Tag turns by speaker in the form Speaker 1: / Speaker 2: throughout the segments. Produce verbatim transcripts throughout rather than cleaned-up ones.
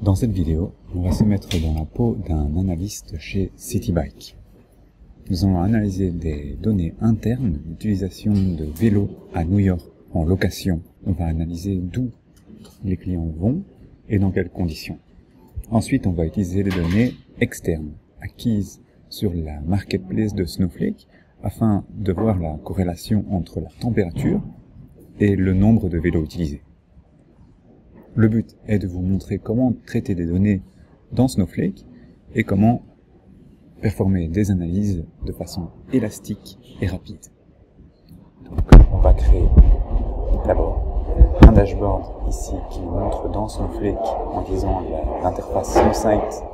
Speaker 1: Dans cette vidéo, on va se mettre dans la peau d'un analyste chez Citybike. Nous allons analyser des données internes d'utilisation de vélos à New York en location. On va analyser d'où les clients vont et dans quelles conditions. Ensuite, on va utiliser les données externes acquises sur la marketplace de Snowflake afin de voir la corrélation entre la température et le nombre de vélos utilisés. Le but est de vous montrer comment traiter des données dans Snowflake et comment performer des analyses de façon élastique et rapide. Donc, on va créer d'abord un dashboard ici qui nous montre dans Snowflake en utilisant l'interface SnowSight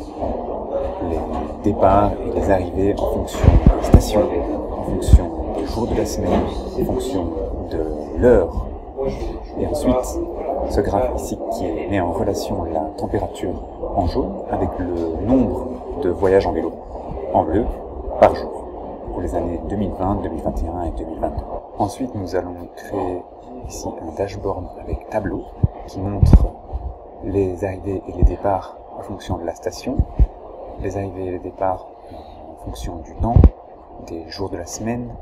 Speaker 1: les départs et les arrivées en fonction des stations, en fonction des jours de la semaine, en fonction de l'heure. Et ensuite, ce graphe ici qui met en relation la température en jaune avec le nombre de voyages en vélo en bleu par jour pour les années deux mille vingt, deux mille vingt et un et deux mille vingt-deux. Ensuite, nous allons créer ici un dashboard avec tableau qui montre les arrivées et les départs en fonction de la station, les arrivées et les départs en fonction du temps, des jours de la semaine,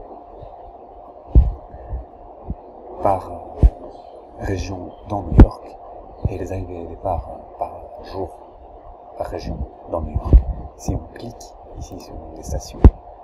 Speaker 1: par région dans New York, et les arrivées et les départs par jour, par région dans New York. Si on clique ici sur une des stations,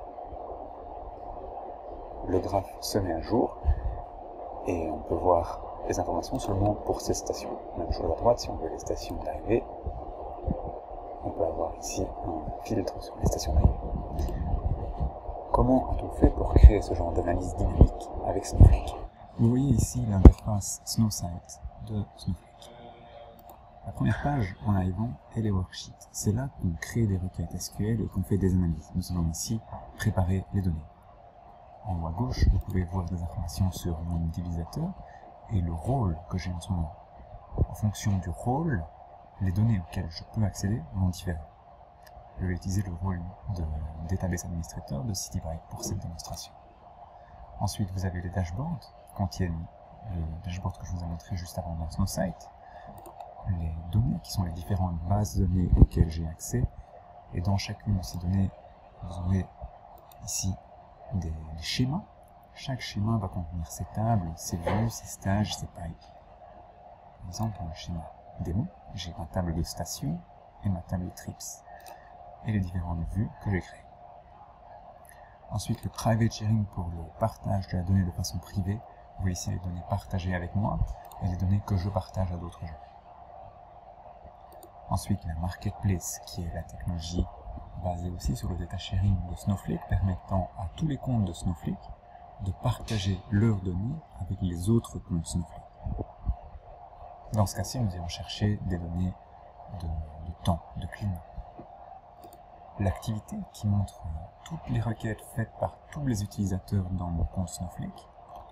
Speaker 1: le graphe se met à jour et on peut voir les informations seulement pour ces stations. Même chose à droite, si on veut les stations d'arrivée, on peut avoir ici un filtre sur les stations d'arrivée. Comment a-t-on fait pour créer ce genre d'analyse dynamique avec Snowflake? Vous voyez ici l'interface SnowSight de Snowflake. La première page, en arrivant, est les worksheets. C'est là qu'on crée des requêtes S Q L et qu'on fait des analyses. Nous allons ici préparer les données. En haut à gauche, vous pouvez voir des informations sur mon utilisateur et le rôle que j'ai en ce moment. En fonction du rôle, les données auxquelles je peux accéder vont différer. Je vais utiliser le rôle de database administrateur de Citybike pour cette démonstration. Ensuite, vous avez les dashboards qui contiennent le dashboard que je vous ai montré juste avant dans SnowSight, les données qui sont les différentes bases de données auxquelles j'ai accès, et dans chacune de ces données, vous aurez ici des, des schémas. Chaque schéma va contenir ses tables, ses vues, ses stages, ses pipes. Par exemple, dans le schéma démo, j'ai ma table de station et ma table de trips, et les différentes vues que j'ai créées. Ensuite, le private sharing pour le partage de la donnée de façon privée. Vous voyez ici les données partagées avec moi et les données que je partage à d'autres gens. Ensuite, la marketplace, qui est la technologie basée aussi sur le data sharing de Snowflake, permettant à tous les comptes de Snowflake de partager leurs données avec les autres comptes Snowflake. Dans ce cas-ci, nous allons chercher des données de, de temps, de climat. L'activité qui montre toutes les requêtes faites par tous les utilisateurs dans mon compte Snowflake.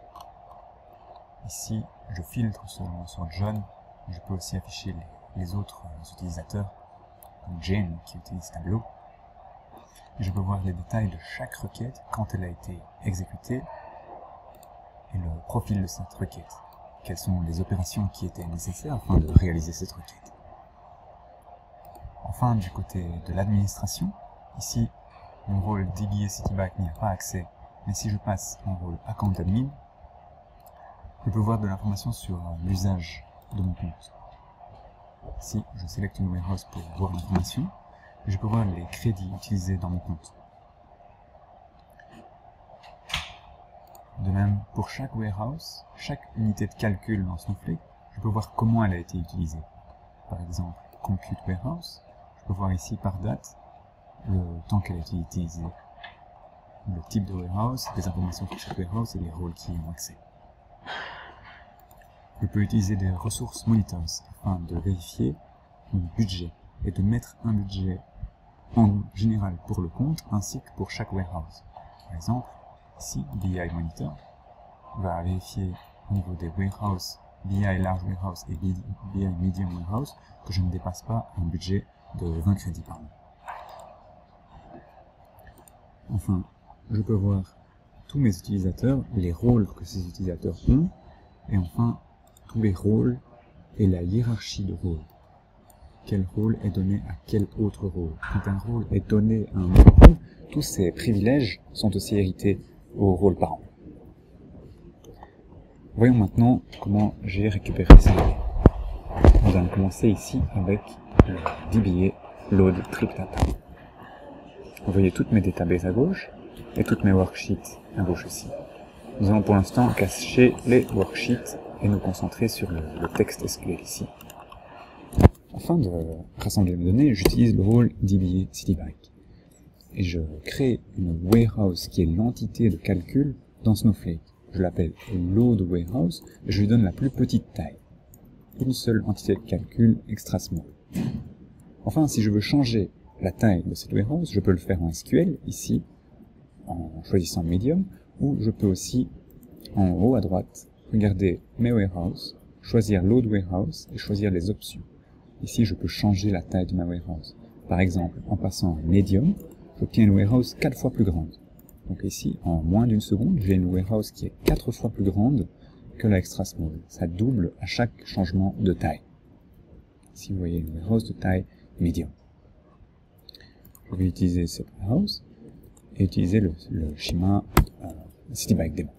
Speaker 1: Ici, je filtre seulement sur John. Je peux aussi afficher les, les autres utilisateurs, comme Jane qui utilise Tableau. Je peux voir les détails de chaque requête, quand elle a été exécutée, et le profil de cette requête. Quelles sont les opérations qui étaient nécessaires afin de réaliser cette requête. Enfin, du côté de l'administration, ici, mon rôle D B A Citybike n'y a pas accès, mais si je passe en rôle Account Admin, je peux voir de l'information sur l'usage de mon compte. Si je sélecte une warehouse pour voir l'information, je peux voir les crédits utilisés dans mon compte. De même, pour chaque warehouse, chaque unité de calcul dans Snowflake, je peux voir comment elle a été utilisée. Par exemple, Compute Warehouse, je peux voir ici par date le temps qu'elle a été utilisée, le type de warehouse, les informations sur chaque warehouse et les rôles qui y ont accès. Je peux utiliser des ressources monitors afin de vérifier mon budget et de mettre un budget en général pour le compte ainsi que pour chaque warehouse. Par exemple, ici, B I Monitor va vérifier au niveau des warehouses, B I Large Warehouse et B I Medium Warehouse, que je ne dépasse pas un budget de vingt crédits par mois. Enfin, je peux voir tous mes utilisateurs, les rôles que ces utilisateurs ont, et enfin, tous les rôles et la hiérarchie de rôles. quel rôle est donné à quel autre rôle. Quand un rôle est donné à un autre rôle, tous ces privilèges sont aussi hérités au rôle parent. Voyons maintenant comment j'ai récupéré ces données. Nous allons commencer ici avec le D B A Load Trip Data. Vous voyez toutes mes databases à gauche et toutes mes worksheets à gauche aussi. Nous allons pour l'instant cacher les worksheets et nous concentrer sur le, le texte S Q L ici. Afin de rassembler mes données, j'utilise le rôle D B A CityBike. Et je crée une warehouse qui est l'entité de calcul dans Snowflake. Je l'appelle Load Warehouse et je lui donne la plus petite taille. Une seule entité de calcul extra small. Enfin, si je veux changer la taille de cette warehouse, je peux le faire en S Q L, ici, en choisissant Medium, ou je peux aussi, en haut à droite, regarder mes warehouses, choisir Load Warehouse et choisir les options. Ici, je peux changer la taille de ma warehouse. Par exemple, en passant à Medium, j'obtiens une warehouse quatre fois plus grande. Donc ici, en moins d'une seconde, j'ai une warehouse qui est quatre fois plus grande que la extra small. Ça double à chaque changement de taille. Ici, vous voyez une warehouse de taille Medium. Je vais utiliser cette warehouse et utiliser le, le schéma euh, CityBike Demo.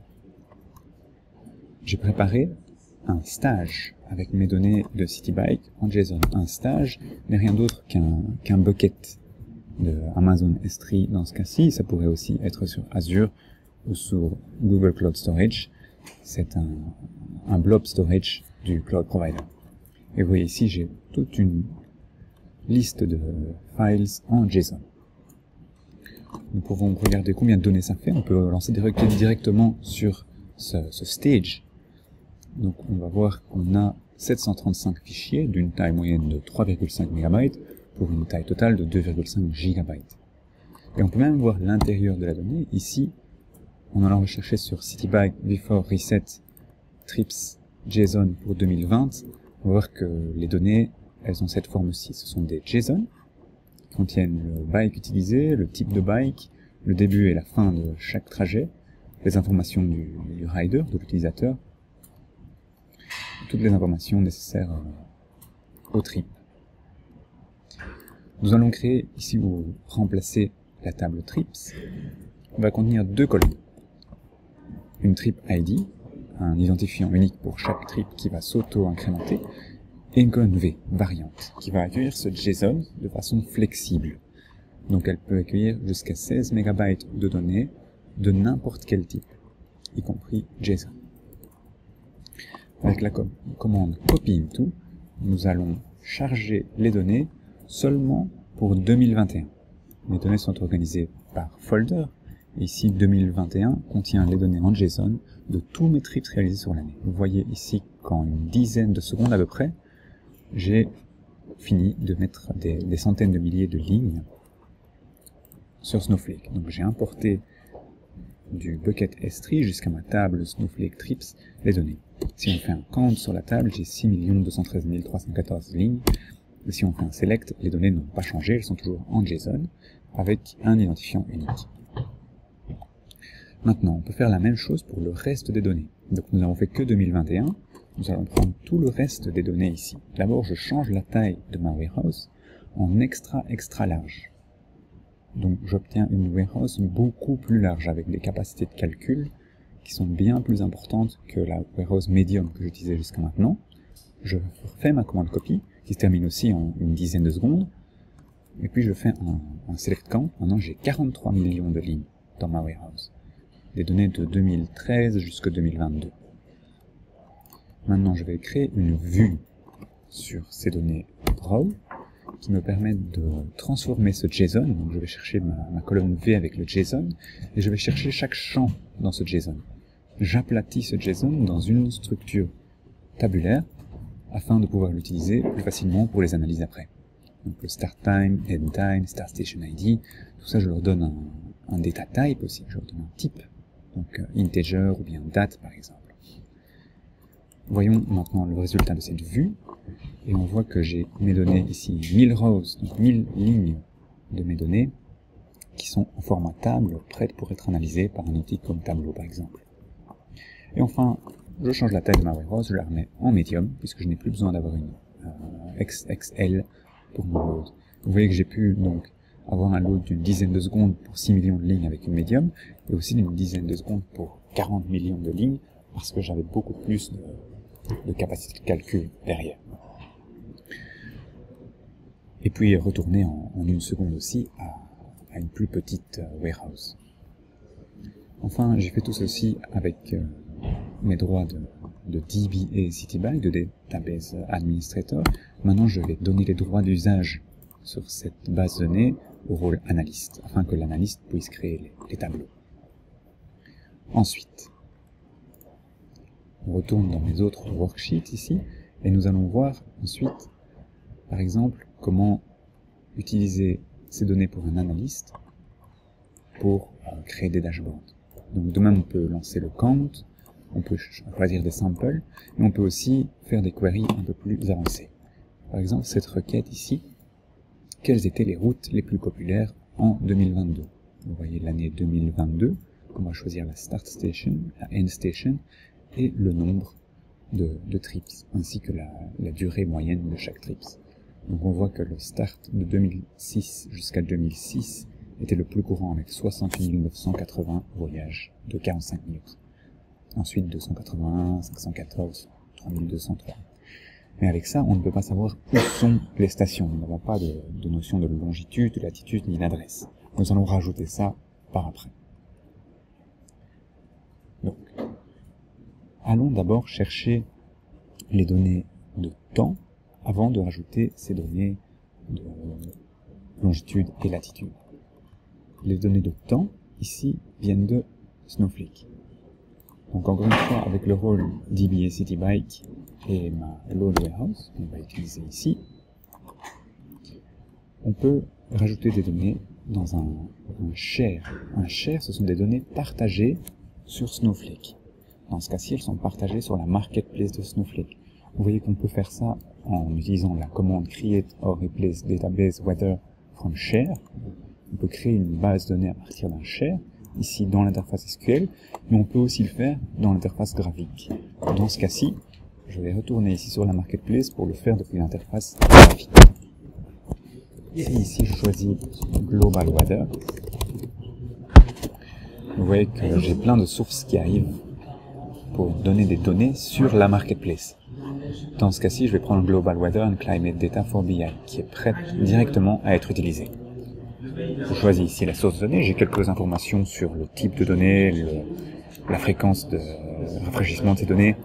Speaker 1: J'ai préparé un stage avec mes données de CityBike en JSON. Un stage n'est rien d'autre qu'un qu'un bucket de Amazon S trois dans ce cas-ci. Ça pourrait aussi être sur Azure ou sur Google Cloud Storage. C'est un, un blob storage du cloud provider. Et vous voyez ici, j'ai toute une liste de files en JSON. Nous pouvons regarder combien de données ça fait. On peut lancer des requêtes directement sur ce, ce stage. Donc on va voir qu'on a sept cent trente-cinq fichiers d'une taille moyenne de trois virgule cinq mégabytes pour une taille totale de deux virgule cinq gigabytes. Et on peut même voir l'intérieur de la donnée ici en allant rechercher sur CityBike Before Reset Trips JSON pour deux mille vingt. On va voir que les données, elles ont cette forme-ci. Ce sont des JSON qui contiennent le bike utilisé, le type de bike, le début et la fin de chaque trajet, les informations du, du rider, de l'utilisateur, toutes les informations nécessaires au trip. Nous allons créer, ici vous remplacez la table trips, on va contenir deux colonnes. Une trip I D, un identifiant unique pour chaque trip qui va s'auto-incrémenter, et une colonne V, variante, qui va accueillir ce JSON de façon flexible. Donc elle peut accueillir jusqu'à seize mégabytes de données de n'importe quel type, y compris JSON. Avec la com commande copy into, nous allons charger les données seulement pour deux mille vingt et un. Les données sont organisées par folder. Ici, deux mille vingt et un contient les données en JSON de tous mes trips réalisés sur l'année. Vous voyez ici qu'en une dizaine de secondes à peu près, j'ai fini de mettre des, des centaines de milliers de lignes sur Snowflake. Donc j'ai importé du bucket S trois jusqu'à ma table Snowflake Trips les données. Si on fait un count sur la table, j'ai six millions deux cent treize mille trois cent quatorze lignes. Et si on fait un select, les données n'ont pas changé, elles sont toujours en JSON avec un identifiant unique. Maintenant, on peut faire la même chose pour le reste des données. Donc nous n'avons fait que deux mille vingt et un, nous allons prendre tout le reste des données ici. D'abord, je change la taille de ma warehouse en extra extra large. Donc j'obtiens une warehouse beaucoup plus large avec des capacités de calcul qui sont bien plus importantes que la warehouse medium que j'utilisais jusqu'à maintenant. Je refais ma commande copy qui se termine aussi en une dizaine de secondes. Et puis je fais un, un select count. Maintenant j'ai quarante-trois millions de lignes dans ma warehouse. Des données de deux mille treize jusqu'à deux mille vingt-deux. Maintenant je vais créer une vue sur ces données raw qui me permettent de transformer ce JSON. Donc je vais chercher ma, ma colonne V avec le JSON et je vais chercher chaque champ dans ce JSON. J'aplatis ce JSON dans une structure tabulaire afin de pouvoir l'utiliser plus facilement pour les analyses après. Donc le start time, end time, start station I D, tout ça je leur donne un, un data type aussi, je leur donne un type, donc euh, integer ou bien date par exemple. Voyons maintenant le résultat de cette vue, et on voit que j'ai mes données ici, mille rows, donc mille lignes de mes données, qui sont en format table, prêtes pour être analysées par un outil comme Tableau par exemple. Et enfin, je change la taille de ma warehouse, je la remets en medium, puisque je n'ai plus besoin d'avoir une euh, X X L pour mon load. Vous voyez que j'ai pu donc avoir un load d'une dizaine de secondes pour six millions de lignes avec une médium, et aussi d'une dizaine de secondes pour quarante millions de lignes, parce que j'avais beaucoup plus de, de capacité de calcul derrière. Et puis retourner en, en une seconde aussi à, à une plus petite euh, warehouse. Enfin, j'ai fait tout ceci avec euh, mes droits de, de D B A CityBike, de Database Administrator. Maintenant, je vais donner les droits d'usage sur cette base de données au rôle analyste, afin que l'analyste puisse créer les, les tableaux. Ensuite, on retourne dans mes autres worksheets ici, et nous allons voir ensuite, par exemple, comment utiliser ces données pour un analyste pour euh, créer des dashboards. Donc de même, on peut lancer le count, on peut choisir des samples, mais on peut aussi faire des queries un peu plus avancées. Par exemple, cette requête ici, quelles étaient les routes les plus populaires en deux mille vingt-deux? Vous voyez l'année deux mille vingt-deux, on va choisir la start station, la end station, et le nombre de, de trips, ainsi que la, la durée moyenne de chaque trips. Donc on voit que le start de deux mille six jusqu'à deux mille six était le plus courant avec soixante-huit mille neuf cent quatre-vingts voyages de quarante-cinq minutes. Ensuite deux cent quatre-vingt-un, cinq cent quatorze, trois mille deux cent trois. Mais avec ça, on ne peut pas savoir où sont les stations. Nous n'avons pas de, de notion de longitude, de latitude ni d'adresse. Nous allons rajouter ça par après. Donc, allons d'abord chercher les données de temps avant de rajouter ces données de longitude et latitude. Les données de temps, ici, viennent de Snowflake. Donc encore une fois, avec le rôle D B A CityBike et ma load warehouse, qu'on va utiliser ici, on peut rajouter des données dans un, un share. Un share, ce sont des données partagées sur Snowflake. Dans ce cas-ci, elles sont partagées sur la marketplace de Snowflake. Vous voyez qu'on peut faire ça en utilisant la commande create or replace database weather from share. On peut créer une base de données à partir d'un share, ici dans l'interface S Q L, mais on peut aussi le faire dans l'interface graphique. Dans ce cas-ci, je vais retourner ici sur la marketplace pour le faire depuis l'interface graphique. Et ici, je choisis Global Weather. Vous voyez que j'ai plein de sources qui arrivent pour donner des données sur la marketplace. Dans ce cas-ci, je vais prendre Global Weather and Climate Data for B I, qui est prête directement à être utilisée. Je choisis ici la source de données, j'ai quelques informations sur le type de données, le, la fréquence de rafraîchissement de ces données,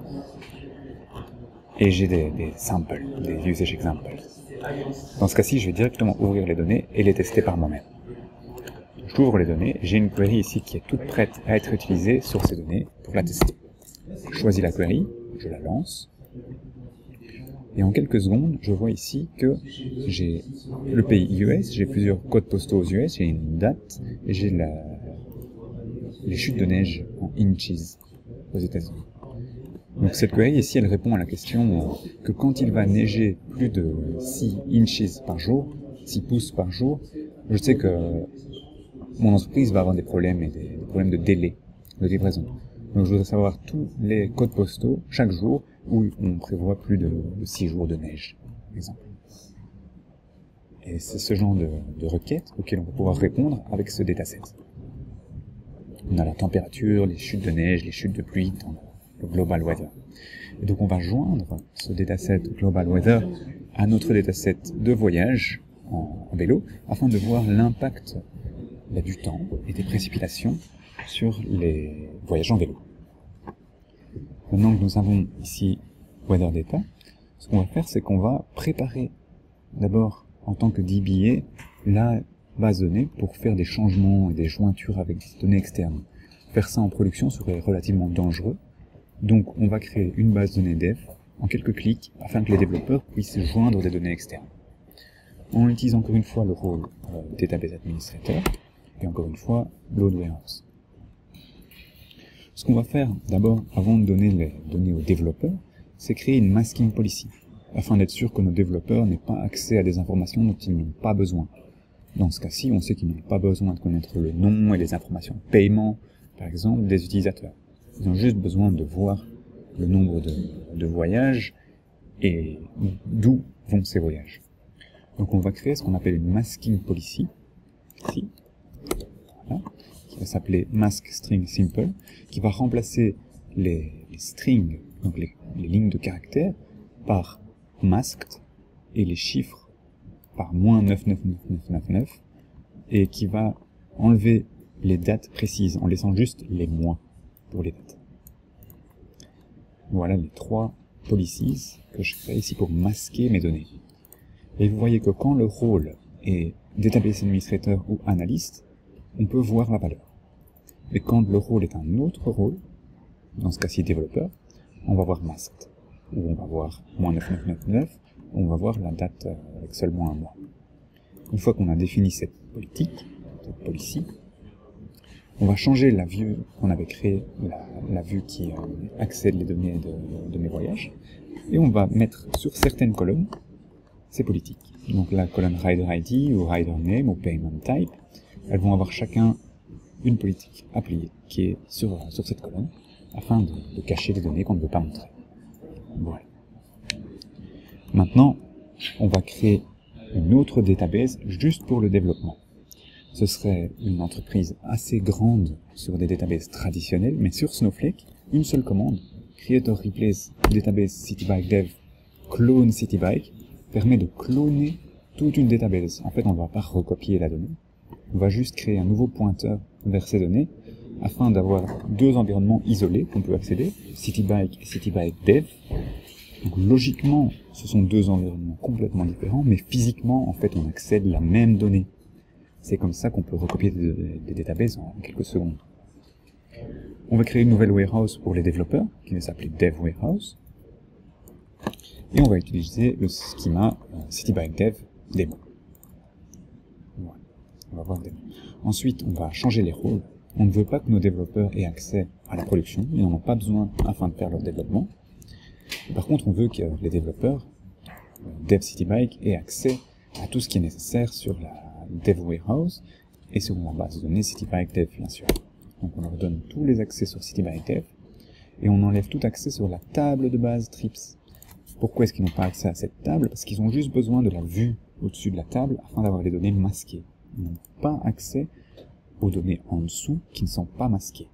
Speaker 1: et j'ai des, des samples, des usage examples. Dans ce cas-ci, je vais directement ouvrir les données et les tester par moi-même. J'ouvre les données, j'ai une query ici qui est toute prête à être utilisée sur ces données pour la tester. Je choisis la query, je la lance, et en quelques secondes, je vois ici que j'ai le pays U S, j'ai plusieurs codes postaux aux U S, j'ai une date, et j'ai la, les chutes de neige en inches aux États-Unis. Donc cette query ici, elle répond à la question que quand il va neiger plus de six inches par jour, six pouces par jour, je sais que mon entreprise va avoir des problèmes et des, des problèmes de délai de livraison. Donc je voudrais savoir tous les codes postaux chaque jour où on prévoit plus de six jours de neige, par exemple. Et c'est ce genre de, de requête auquel on va pouvoir répondre avec ce dataset. On a la température, les chutes de neige, les chutes de pluie dans le Global Weather. Et donc on va joindre ce dataset Global Weather à notre dataset de voyage en, en vélo afin de voir l'impact bah, du temps et des précipitations sur les voyages en vélo. Maintenant que nous avons ici Weather Data, ce qu'on va faire, c'est qu'on va préparer d'abord en tant que D B A la base de données pour faire des changements et des jointures avec des données externes. Faire ça en production serait relativement dangereux, donc on va créer une base de données dev en quelques clics afin que les développeurs puissent joindre des données externes. On utilise encore une fois le rôle euh, Database Administrator et encore une fois Load Warehouse. Ce qu'on va faire d'abord, avant de donner les données aux développeurs, c'est créer une masking policy, afin d'être sûr que nos développeurs n'aient pas accès à des informations dont ils n'ont pas besoin. Dans ce cas-ci, on sait qu'ils n'ont pas besoin de connaître le nom et les informations de paiement, par exemple, des utilisateurs. Ils ont juste besoin de voir le nombre de, de voyages et d'où vont ces voyages. Donc on va créer ce qu'on appelle une masking policy, ici, voilà, qui va s'appeler mask string simple, qui va remplacer les, les strings, donc les, les lignes de caractères, par masked, et les chiffres par moins neuf neuf neuf neuf neuf neuf, et qui va enlever les dates précises, en laissant juste les mois pour les dates. Voilà les trois policies que je crée ici pour masquer mes données. Et vous voyez que quand le rôle est database administrateur ou analyste, on peut voir la valeur. Mais quand le rôle est un autre rôle, dans ce cas-ci développeur, on va voir masked, ou on va voir moins neuf neuf neuf neuf, on va voir la date avec seulement un mois. Une fois qu'on a défini cette politique, cette policy, on va changer la vue qu'on avait créée, la, la vue qui euh, accède les données de, de mes voyages, et on va mettre sur certaines colonnes ces politiques. Donc la colonne Rider I D ou Rider Name ou Payment Type, elles vont avoir chacun une politique appliquée qui est sur, sur cette colonne, afin de, de cacher les données qu'on ne veut pas montrer. Voilà. Maintenant, on va créer une autre database juste pour le développement. Ce serait une entreprise assez grande sur des databases traditionnelles, mais sur Snowflake, une seule commande, create or replace database citybike dev clone citybike, permet de cloner toute une database. En fait, on ne va pas recopier la donnée, on va juste créer un nouveau pointeur vers ces données, afin d'avoir deux environnements isolés qu'on peut accéder, citybike et citybike dev. Donc logiquement, ce sont deux environnements complètement différents, mais physiquement, en fait, on accède à la même donnée. C'est comme ça qu'on peut recopier des, des databases en quelques secondes. On va créer une nouvelle warehouse pour les développeurs, qui va s'appeler Dev Warehouse. Et on va utiliser le schema euh, citybike dev demo. Voilà. On va voir demo. Ensuite, on va changer les rôles. On ne veut pas que nos développeurs aient accès à la production, ils n'en ont pas besoin afin de faire leur développement. Par contre, on veut que les développeurs, euh, Dev Citybike, aient accès à tout ce qui est nécessaire sur la Dev Warehouse et sur la base de données Citybike Dev, bien sûr. Donc on leur donne tous les accès sur Citybike Dev et on enlève tout accès sur la table de base Trips. Pourquoi est-ce qu'ils n'ont pas accès à cette table? Parce qu'ils ont juste besoin de la vue au-dessus de la table afin d'avoir les données masquées. Ils n'ont pas accès aux données en dessous qui ne sont pas masquées.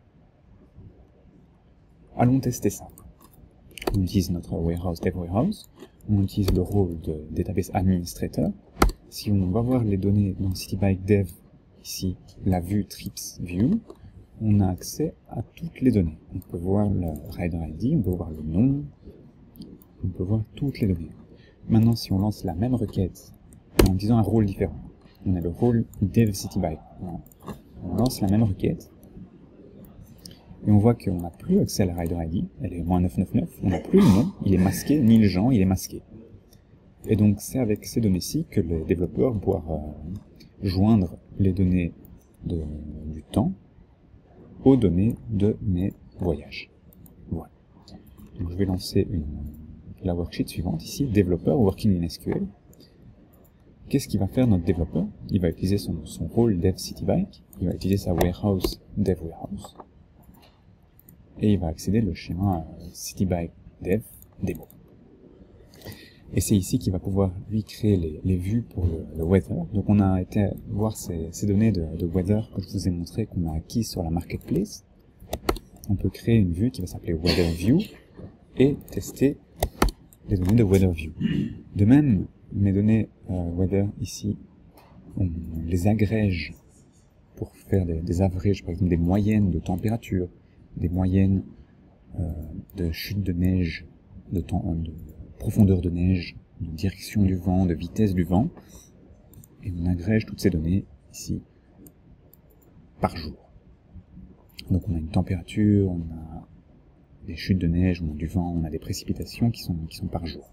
Speaker 1: Allons tester ça. On utilise notre warehouse Dev Warehouse, on utilise le rôle de database administrateur. Si on va voir les données dans Citybike Dev, ici, la vue Trips View, on a accès à toutes les données. On peut voir le Rider I D, on peut voir le nom, on peut voir toutes les données. Maintenant, si on lance la même requête, en disant un rôle différent, on a le rôle Dev Citybike. On lance la même requête, et on voit qu'on n'a plus accès à la Rider I D, elle est moins neuf neuf neuf, on n'a plus le nom, il est masqué, ni le genre, il est masqué. Et donc c'est avec ces données-ci que les développeurs vont pouvoir euh, joindre les données de, du temps aux données de mes voyages. Voilà. Donc je vais lancer une, la worksheet suivante ici, développeur working in S Q L. Qu'est-ce qu'il va faire notre développeur? Il va utiliser son, son rôle Dev Citybike, il va utiliser sa warehouse Dev Warehouse, et il va accéder le schéma euh, Citybike Dev Demo. Et c'est ici qu'il va pouvoir lui créer les, les vues pour le, le weather. Donc on a été voir ces, ces données de, de weather que je vous ai montré qu'on a acquises sur la marketplace. On peut créer une vue qui va s'appeler Weather View et tester les données de Weather View. De même, mes données euh, weather ici, on les agrège pour faire des, des averages, par exemple des moyennes de température, des moyennes euh, de chute de neige, de, temps, de profondeur de neige, de direction du vent, de vitesse du vent, et on agrège toutes ces données ici par jour. Donc on a une température, on a des chutes de neige, on a du vent, on a des précipitations qui sont, qui sont par jour.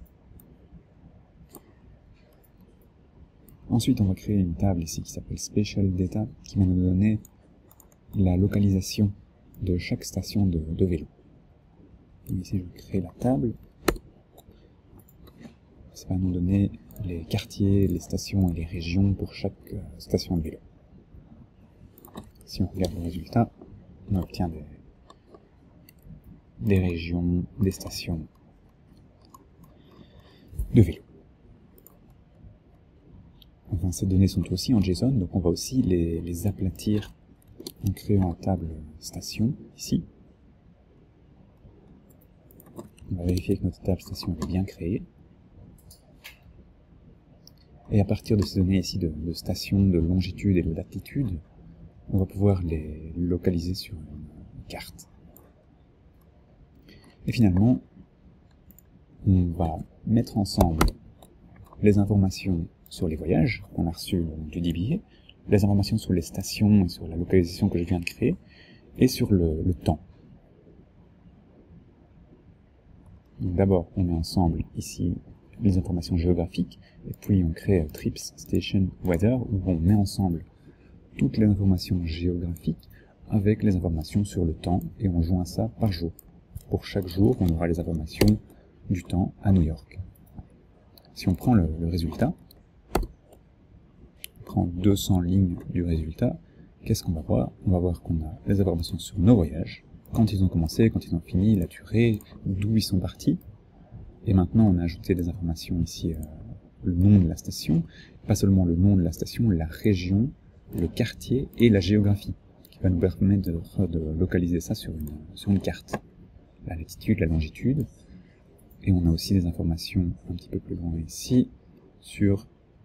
Speaker 1: Ensuite on va créer une table ici qui s'appelle Special Data, qui va nous donner la localisation de chaque station de, de vélo. Donc ici je vais créer la table. Ça va nous donner les quartiers, les stations et les régions pour chaque euh, station de vélo. Si on regarde le résultat, on obtient des, des régions, des stations de vélo. Enfin, ces données sont aussi en JSON, donc on va aussi les, les aplatir en créant la table station, ici. On va vérifier que notre table station est bien créée. Et à partir de ces données ici de, de station, de longitude et de latitude, on va pouvoir les localiser sur une carte. Et finalement, on va mettre ensemble les informations sur les voyages qu'on a reçus du D B A, les informations sur les stations et sur la localisation que je viens de créer, et sur le, le temps. D'abord, on met ensemble ici les informations géographiques, et puis on crée Trips, Station, Weather, où on met ensemble toutes les informations géographiques avec les informations sur le temps, et on joint ça par jour. Pour chaque jour, on aura les informations du temps à New York. Si on prend le, le résultat, on prend deux cents lignes du résultat, qu'est-ce qu'on va voir? On va voir qu'on a les informations sur nos voyages, quand ils ont commencé, quand ils ont fini, la durée, d'où ils sont partis. Et maintenant, on a ajouté des informations ici, euh, le nom de la station, pas seulement le nom de la station, la région, le quartier et la géographie, qui va nous permettre de, de localiser ça sur une, sur une carte. La latitude, la longitude, et on a aussi des informations un petit peu plus loin ici sur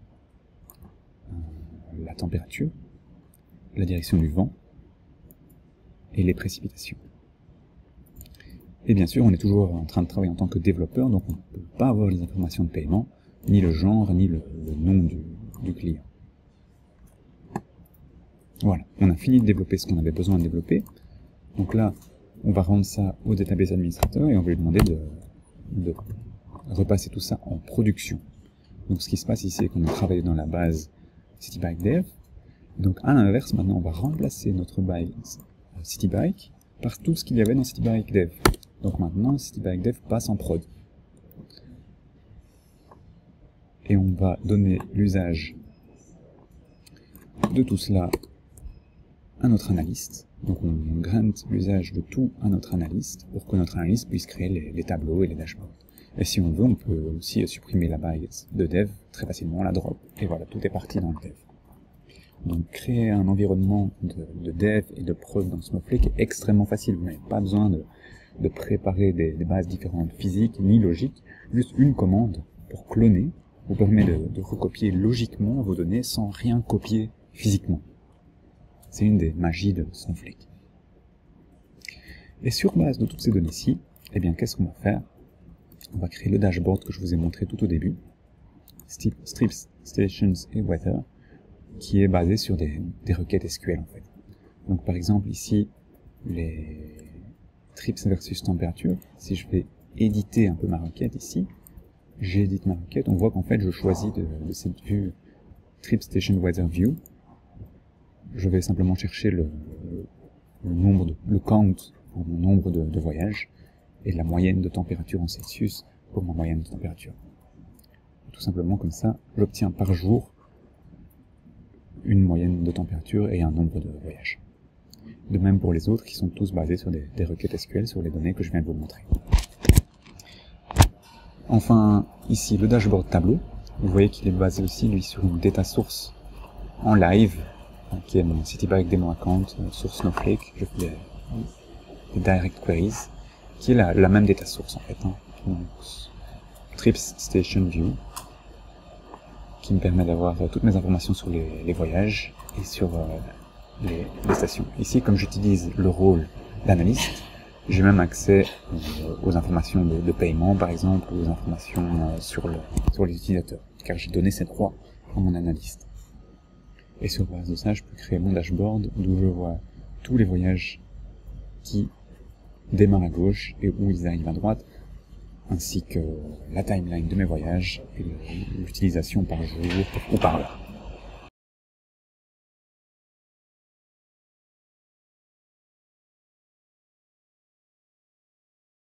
Speaker 1: euh, la température, la direction du vent et les précipitations. Et bien sûr, on est toujours en train de travailler en tant que développeur, donc on ne peut pas avoir les informations de paiement, ni le genre, ni le, le nom du, du client. Voilà, on a fini de développer ce qu'on avait besoin de développer. Donc là, on va rendre ça au database administrateur et on va lui demander de, de repasser tout ça en production. Donc ce qui se passe ici, c'est qu'on a travaillé dans la base CityBikeDev. Donc à l'inverse, maintenant on va remplacer notre base CityBike par tout ce qu'il y avait dans CityBikeDev. Donc maintenant, CityBikeDev passe en prod. Et on va donner l'usage de tout cela à notre analyste. Donc on grant l'usage de tout à notre analyste pour que notre analyste puisse créer les, les tableaux et les dashboards. Et si on veut, on peut aussi supprimer la base de dev très facilement, la drop. Et voilà, tout est parti dans le dev. Donc créer un environnement de, de dev et de prod dans Snowflake est extrêmement facile. Vous n'avez pas besoin de, de préparer des, des bases différentes physiques ni logiques. Juste une commande pour cloner vous permet de, de recopier logiquement vos données sans rien copier physiquement. C'est une des magies de Snowflake. Et sur base de toutes ces données-ci, eh bien, qu'est-ce qu'on va faire? On va créer le dashboard que je vous ai montré tout au début, Trips, Stations et Weather, qui est basé sur des, des requêtes S Q L en fait. Donc par exemple ici, les trips versus température, si je vais éditer un peu ma requête ici, j'édite ma requête, on voit qu'en fait je choisis de, de cette vue Trip Station Weather View. Je vais simplement chercher le, le nombre de, le count pour mon nombre de, de voyages et la moyenne de température en Celsius pour ma moyenne de température. Tout simplement comme ça, j'obtiens par jour une moyenne de température et un nombre de voyages. De même pour les autres qui sont tous basés sur des, des requêtes S Q L sur les données que je viens de vous montrer. Enfin, ici le dashboard tableau, vous voyez qu'il est basé aussi lui sur une data source en live, qui est mon CityBikeDemo account euh, sur Snowflake. Je fais des, des direct queries, qui est la, la même data source en fait. Hein. Donc, Trips Station View, qui me permet d'avoir euh, toutes mes informations sur les, les voyages et sur euh, les, les stations. Ici, comme j'utilise le rôle d'analyste, j'ai même accès euh, aux informations de, de paiement, par exemple, aux informations euh, sur, le, sur les utilisateurs, car j'ai donné ces droits à mon analyste. Et sur base de ça, je peux créer mon dashboard d'où je vois tous les voyages qui démarrent à gauche et où ils arrivent à droite, ainsi que la timeline de mes voyages et l'utilisation par jour ou par heure.